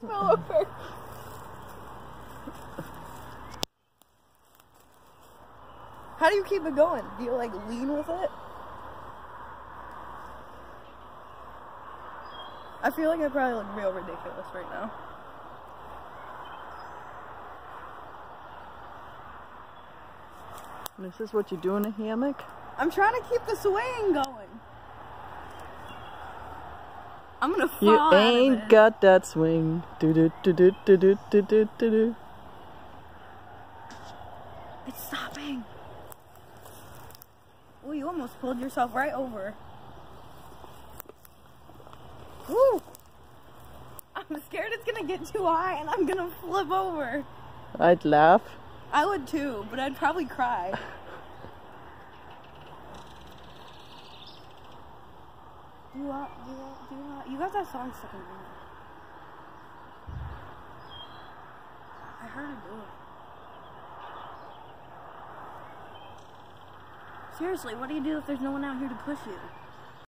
fell over. How do you keep it going? Do you like lean with it? I feel like I probably look real ridiculous right now. This is what you do in a hammock? I'm trying to keep the swing going. I'm gonna fall You out of ain't it. got that swing. Do do do do do do do do do. It's stopping. Ooh, you almost pulled yourself right over. Woo! I'm scared it's gonna get too high and I'm gonna flip over. I'd laugh. I would too, but I'd probably cry. You got that song stuck in your head. I heard it do it. Seriously, what do you do if there's no one out here to push you?